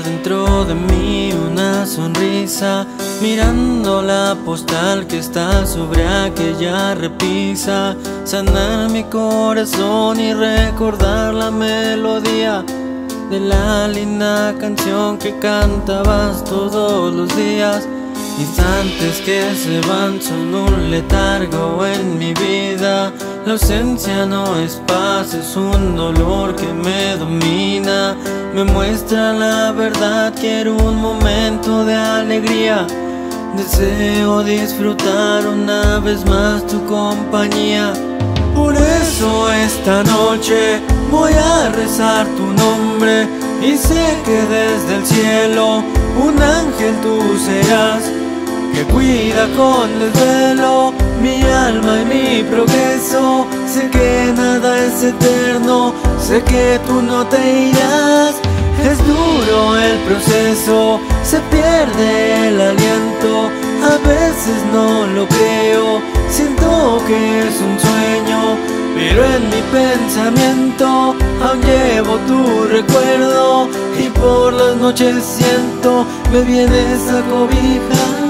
dentro de mí una sonrisa, mirando la postal que está sobre aquella repisa. Sanar mi corazón y recordar la melodía de la linda canción que cantabas todos los días. Instantes que se van son un letargo en mi vida. La ausencia no es paz, es un dolor que me domina. Me muestra la verdad, quiero un momento de alegría. Deseo disfrutar una vez más tu compañía. Por eso esta noche voy a rezar tu nombre, y sé que desde el cielo un ángel tú serás, que cuida con desvelo mi alma y mi progreso. Sé que nada es eterno, sé que tú no te irás. Es duro el proceso, se pierde el aliento. A veces no lo creo, siento que es un sueño, pero en mi pensamiento aún llevo tu recuerdo, y por las noches siento me vienes a cobijar.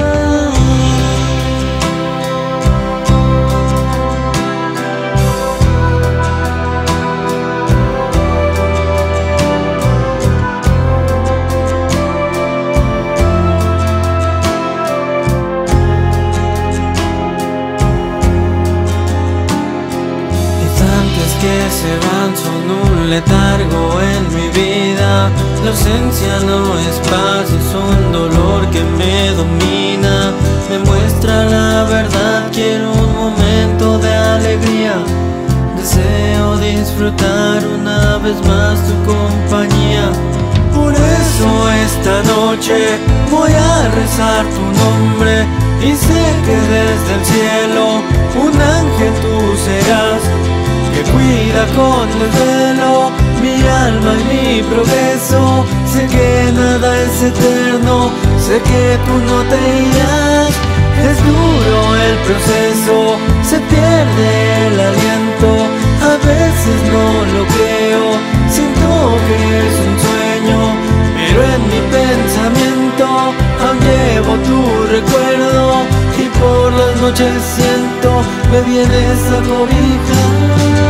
Que se van son un letargo en mi vida. La ausencia no es paz, es un dolor que me domina. Me muestra la verdad, quiero un momento de alegría. Deseo disfrutar una vez más tu compañía. Por eso esta noche voy a rezar tu nombre, y sé que desde el cielo un ángel tú serás, que cuida con desvelo mi alma y mi progreso. Sé que nada es eterno, sé que tú no te irás. Es duro el proceso, se pierde el aliento. A veces no lo creo, siento que es un sueño, pero en mi pensamiento aún llevo tu recuerdo, y por las noches siento me vienes a cobijar.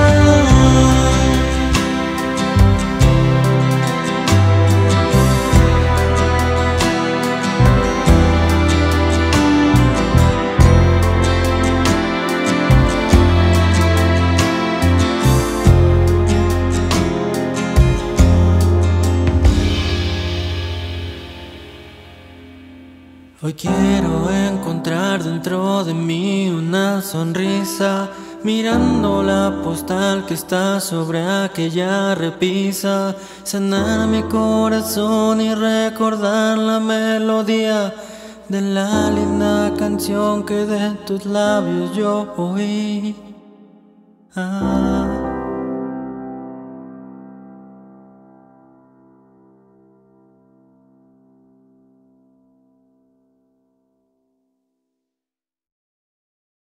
Hoy quiero encontrar dentro de mí una sonrisa, mirando la postal que está sobre aquella repisa. Sanar mi corazón y recordar la melodía de la linda canción que de tus labios yo oí.